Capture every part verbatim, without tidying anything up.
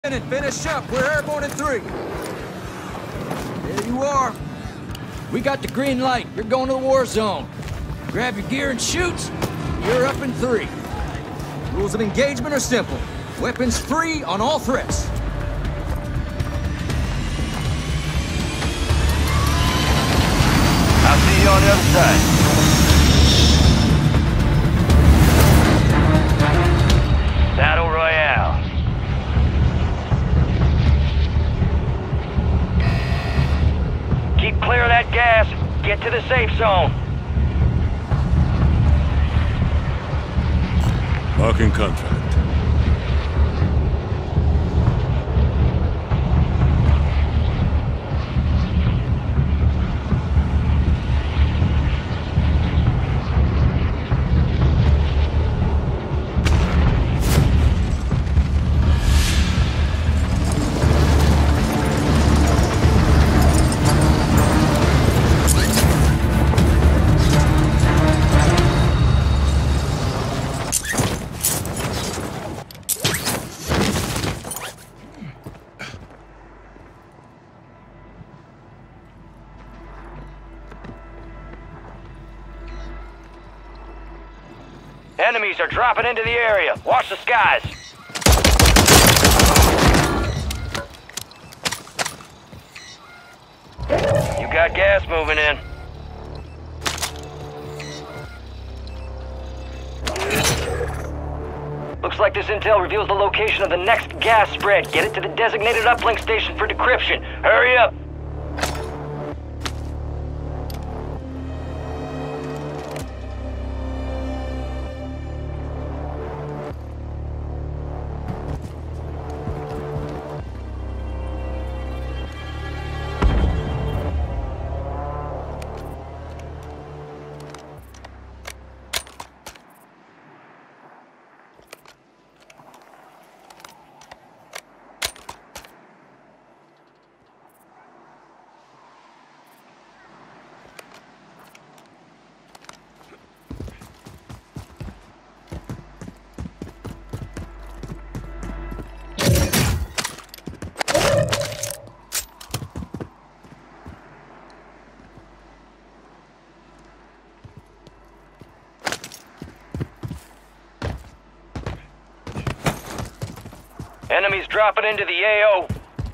And finish up. We're airborne in three. There you are. We got the green light. You're going to the war zone. Grab your gear and shoot. You're up in three. Rules of engagement are simple. Weapons free on all threats. I'll see you on the other side. Battle Royale. Keep clear of that gas. Get to the safe zone. Marking contract. Enemies are dropping into the area. Watch the skies. You got gas moving in. Looks like this intel reveals the location of the next gas spread. Get it to the designated uplink station for decryption. Hurry up. Enemies dropping into the A O.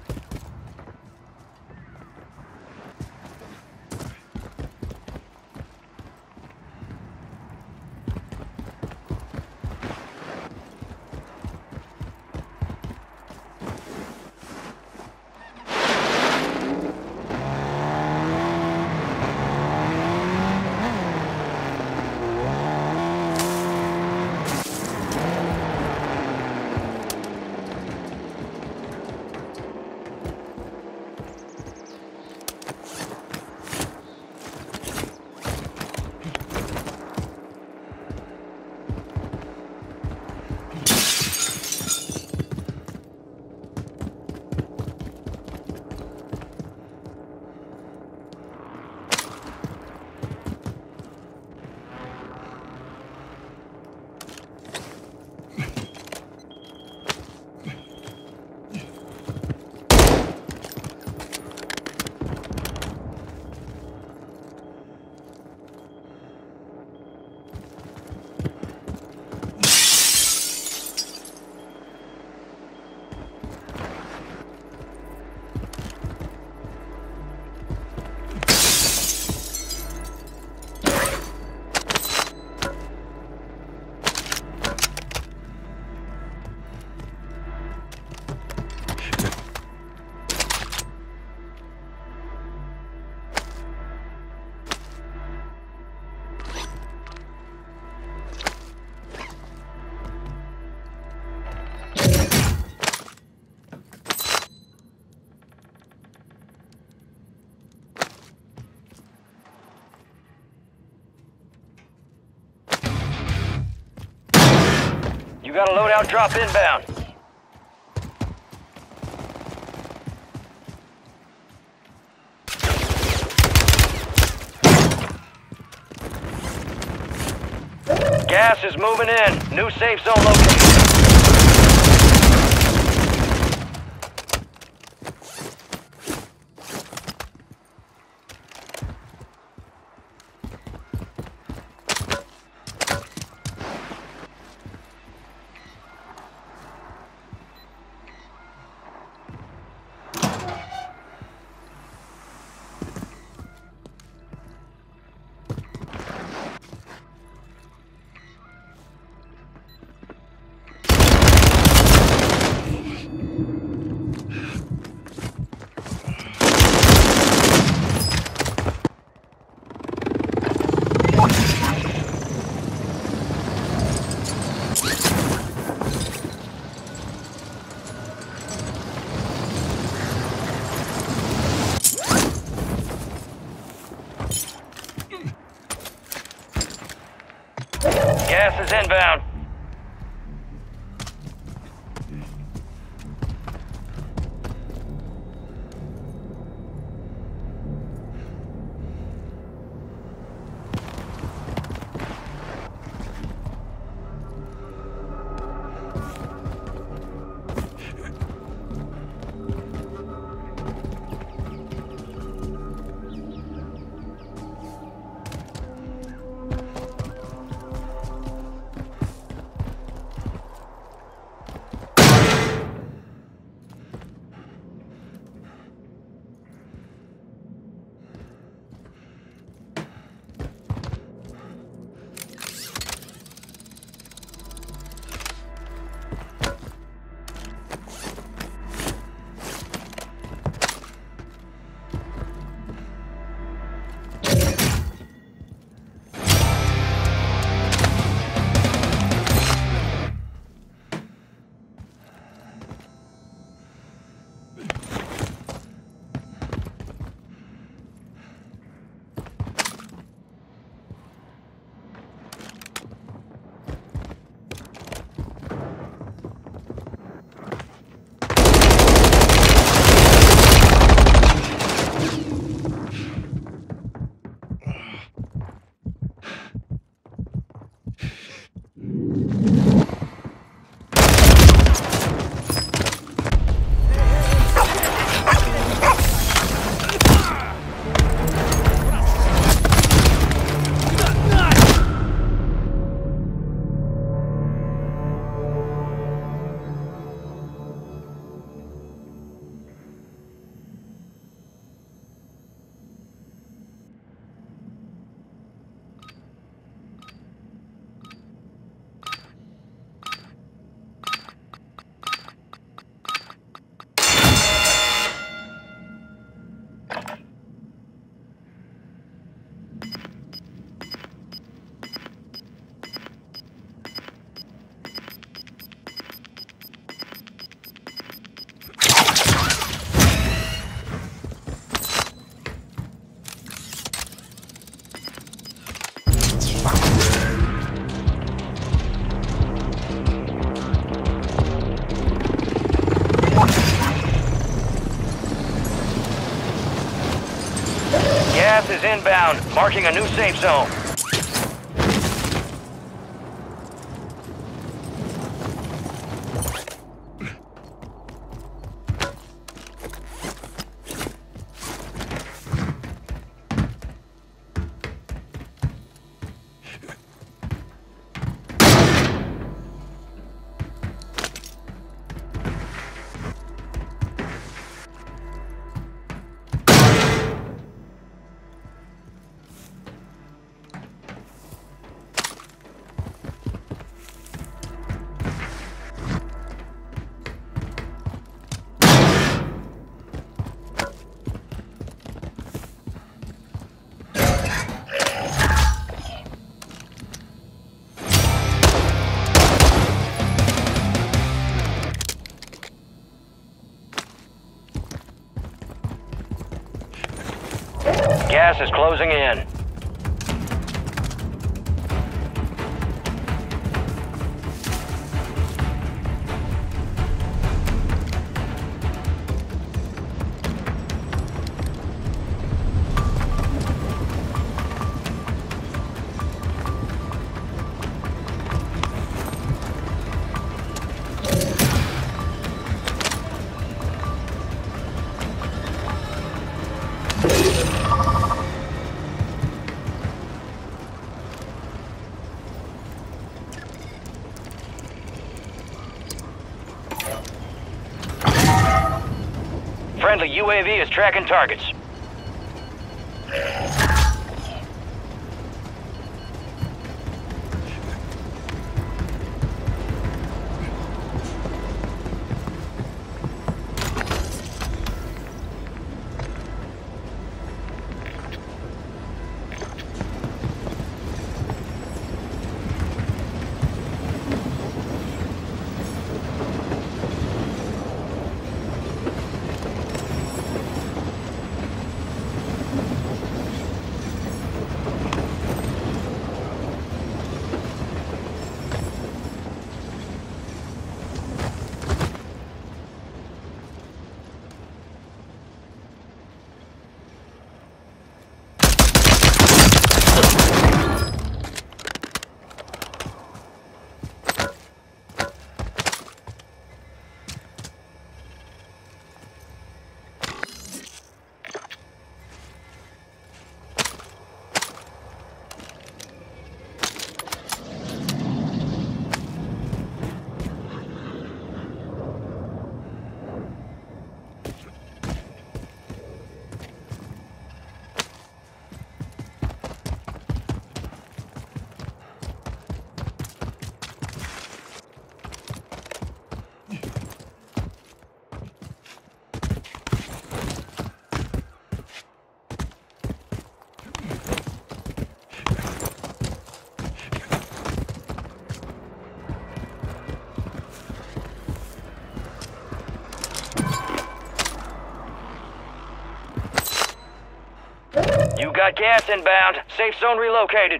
You got a loadout drop inbound. Gas is moving in. New safe zone location. is inbound. Gas is inbound, marking a new safe zone. Gas is closing in. Friendly U A V is tracking targets. got gas inbound. Safe zone relocated.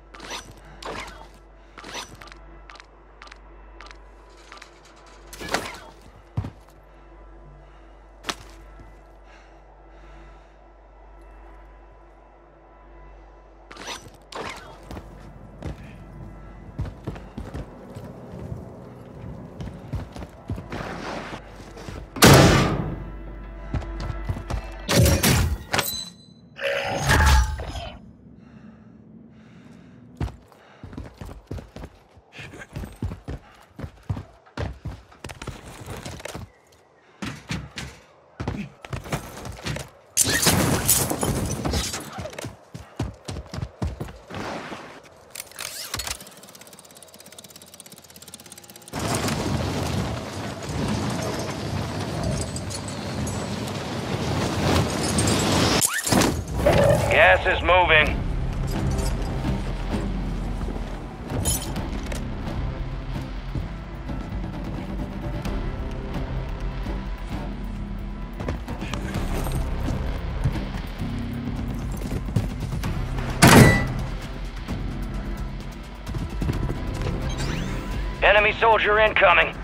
Gas is moving. Enemy soldier incoming.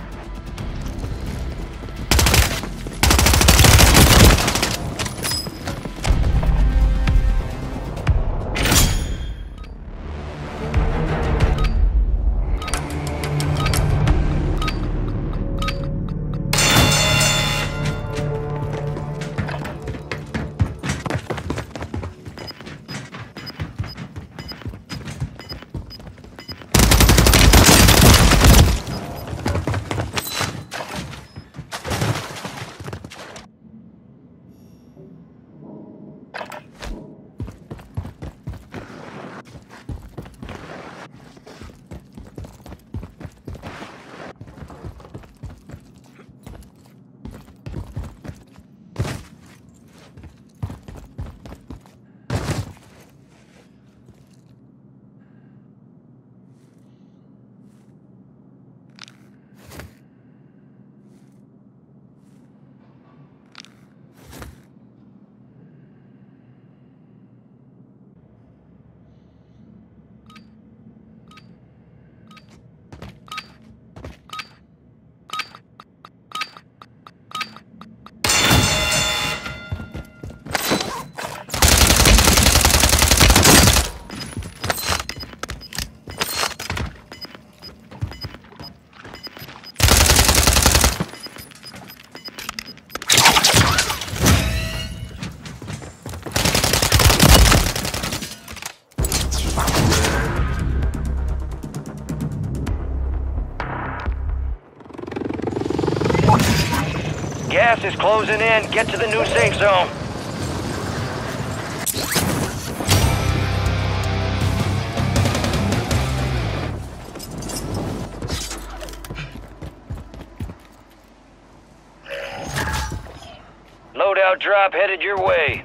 Gas is closing in. Get to the new safe zone. Loadout drop headed your way.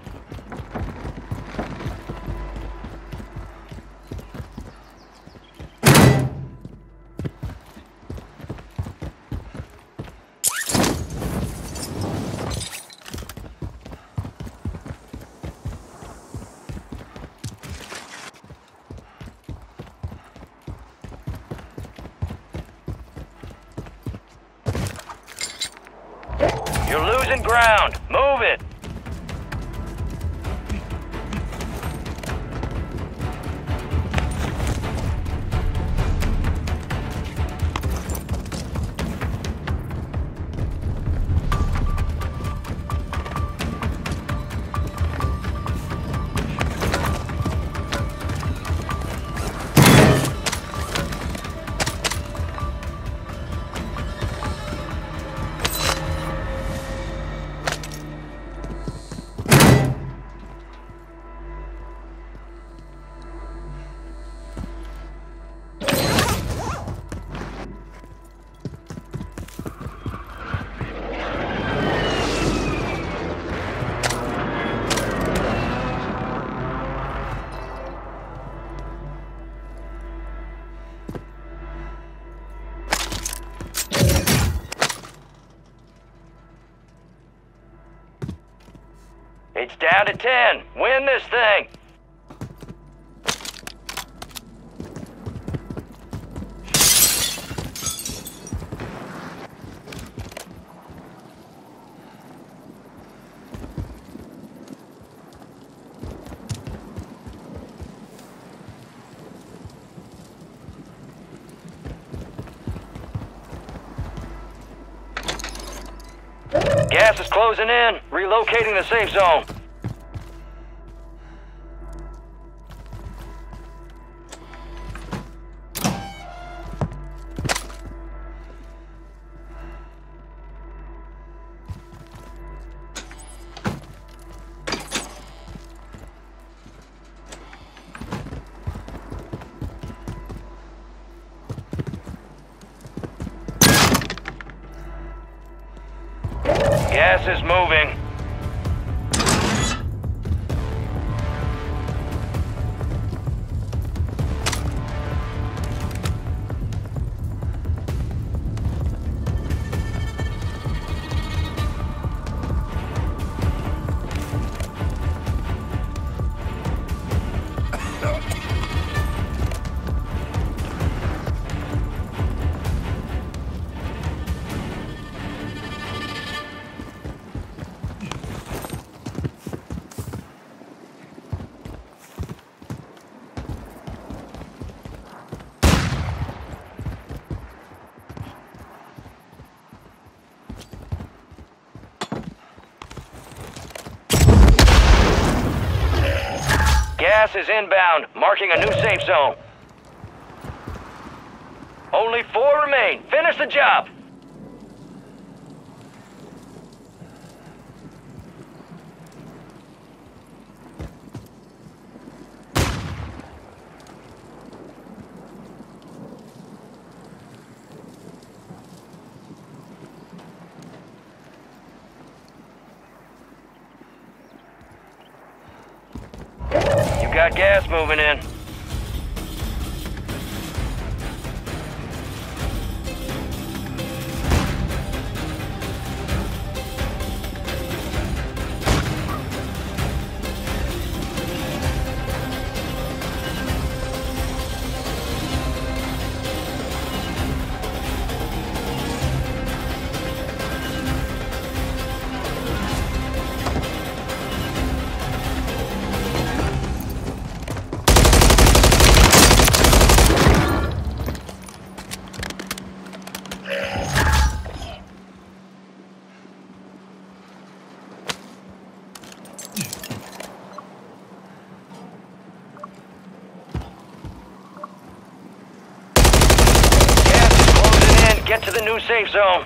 You're losing ground. Move it. It's down to ten. Win this thing. Gas is closing in. Relocating the safe zone. Gas is moving. Gas is inbound, marking a new safe zone. Only four remain. Finish the job. Got gas moving in. Get to the new safe zone.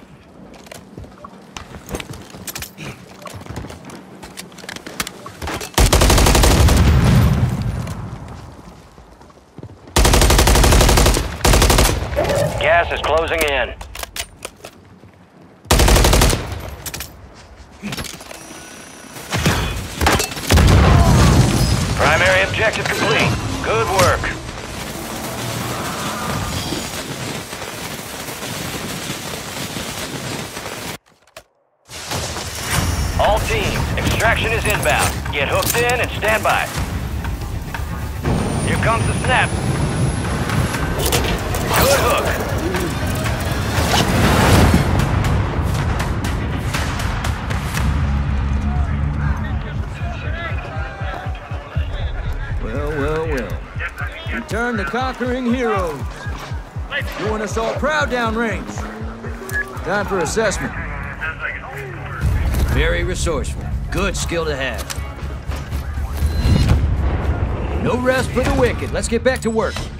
Gas is closing in. Primary objective complete. Good work. All teams, extraction is inbound. Get hooked in and stand by. Here comes the snap. Good hook. Well, well, well. Return the conquering heroes. Doing us all proud downrange. Time for assessment. Very resourceful. Good skill to have. No rest for the wicked. Let's get back to work.